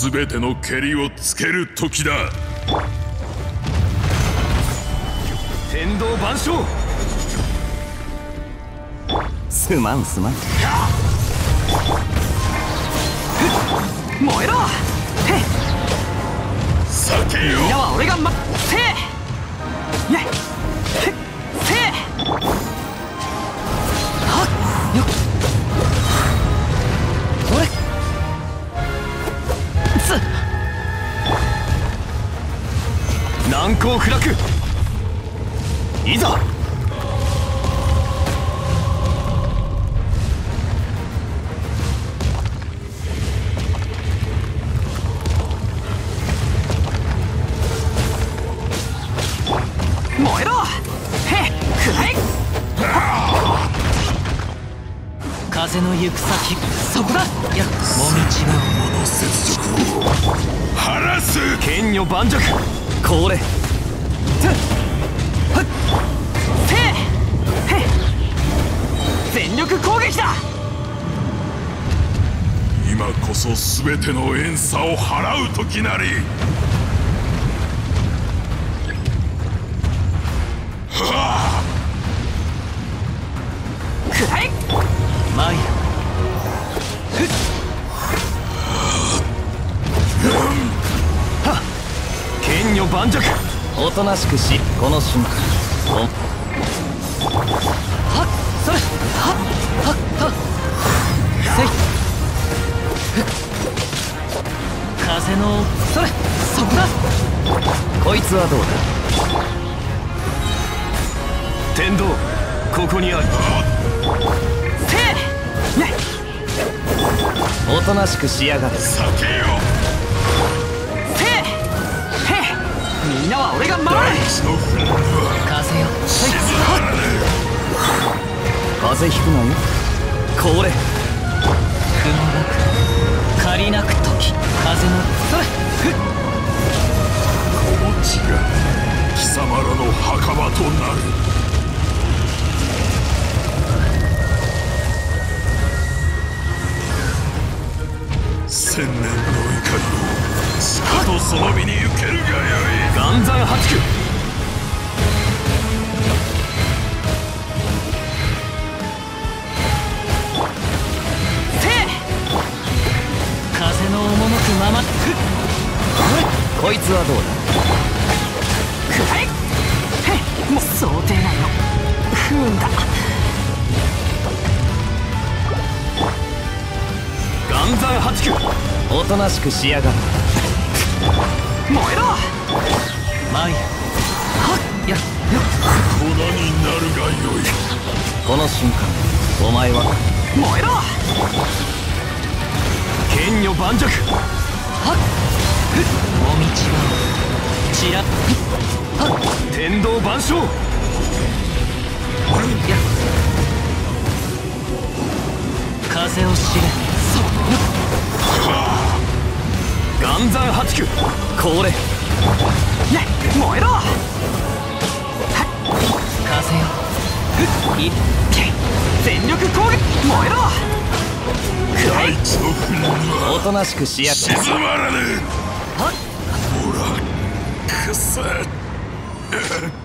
全てのけりをつける時だ。 天道万象。 すまんすまん。 燃えろ。へっ、 避けよ。 みんなは俺がせえねへっせえはっよっおれ難攻不落。いざ燃えろ。へっくらえ。風の行く先そこだ。いやもみちがこの雪辱を晴らす。 剣女盤石これ全力攻撃だ。 今こそ全ての怨嗟を払う時なり。はあ、 くらえマイルはっ剣女盤石。 おとなしくしこの瞬間はっそれはっはっはっせい風のそれそこだ。 こいつはどうだ。 天道ここにある。せえねおとなしくしやがれ。 避けよ。 せえへえみんなは俺が守る。 大地の憤怒は風よ静まらぬ。 風邪ひくなよ。 これ雲なく借りなく時風のそれふっこの地が貴様らの墓場となる。千年の怒りをしかとその身に受けるがよい。 岩山八九せえ風の赴くままふっこいつはどうだ。 くらえへっもう想定内の不運だ。岩山八九おとなしくしやがれ。 燃えろマイルはっやよっ粉になるがよい。 この瞬間お前は燃えろ剣女盤石はっふっもみちがちらはっ天道万象や風を知れそう岩山八九これね燃えろはっ風よふっいっ全力攻撃燃えろ大地の憤怒はおとなしくしやがれ。 静まらぬ。 はっほらくせ。